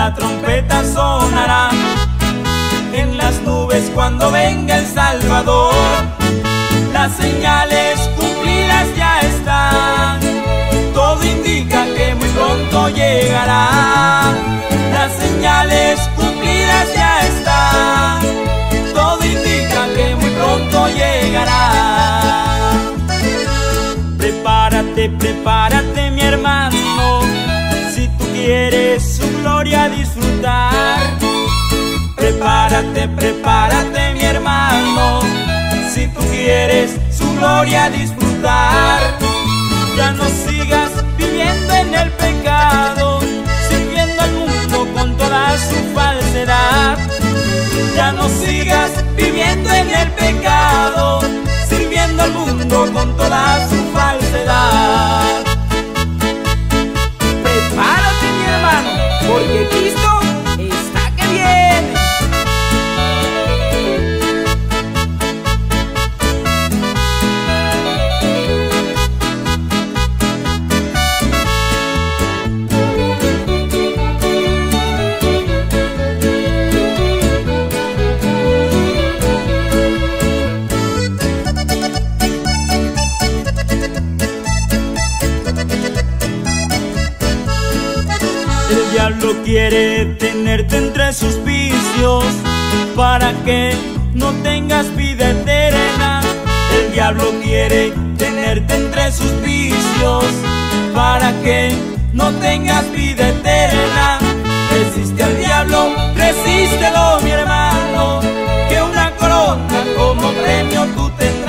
la trompeta sonará en las nubes cuando venga el Salvador. Las señales cumplidas ya están, todo indica que muy pronto llegará. Las señales cumplidas ya están, todo indica que muy pronto llegará. Prepárate, prepárate mi hermano, si tú quieres su gloria disfrutar. Prepárate, prepárate mi hermano, si tú quieres su gloria disfrutar. Ya no sigas viviendo en el pecado, sirviendo al mundo con toda su falsedad. Ya no sigas viviendo en el pecado, sirviendo al mundo con toda su falsedad. Prepárate mi hermano, porque Cristo está que viene. El diablo quiere tenerte entre sus vicios para que no tengas vida eterna. El diablo quiere tenerte entre sus vicios para que no tengas vida eterna. Resiste al diablo, resístelo mi hermano, que una corona como premio tú tendrás.